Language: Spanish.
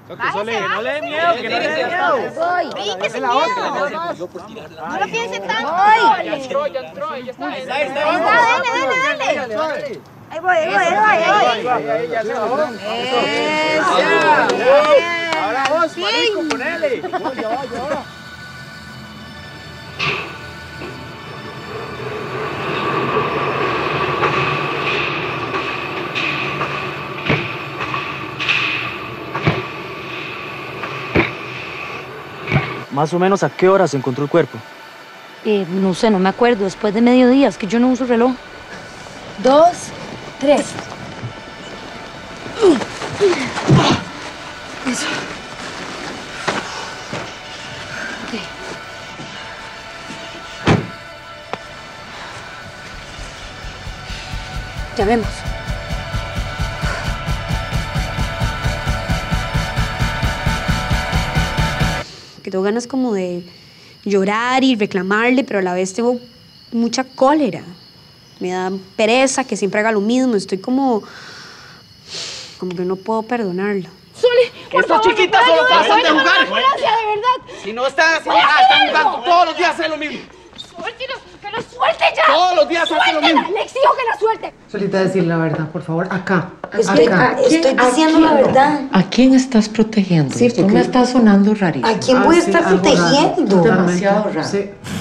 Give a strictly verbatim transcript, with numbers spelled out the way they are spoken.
Que Sole, no le dé miedo, que no le dé miedo. Voy. Bríquese la otra. No lo piense tanto. Ya entró, ya entró, ya está. Ahí está, ahí está. Dale, dale, dale. Ahí voy, ahí voy, ahí voy. Ahí, ya se bajó. Eso. Ahora vos, marico, ponele. Más o menos, ¿a qué hora se encontró el cuerpo? Eh, no sé, no me acuerdo. Después de mediodía, es que yo no uso reloj. Dos, tres. Eso. Ok. Llamemos. Que tengo ganas como de llorar y reclamarle, pero a la vez tengo mucha cólera. Me da pereza que siempre haga lo mismo. Estoy como... como que no puedo perdonarlo. Sole, por Estos favor, chiquitas ¿me solo puede pasan de ayudar? jugar. Gracias, de verdad. Si no están haciendo nada, están jugando. Todos los días hacen lo mismo. Suéltelo, que la suelte ya. Todos los días hacen lo Suéltela, mismo. le exijo que la suelte. Solita, decir la verdad, por favor. Acá. Estoy, acá. estoy diciendo la verdad. ¿A quién estás protegiendo? Sí, Esto porque- me está sonando rarísimo. ¿A quién voy a Ah, sí, estar algo raro. protegiendo? Demasiado raro. Sí.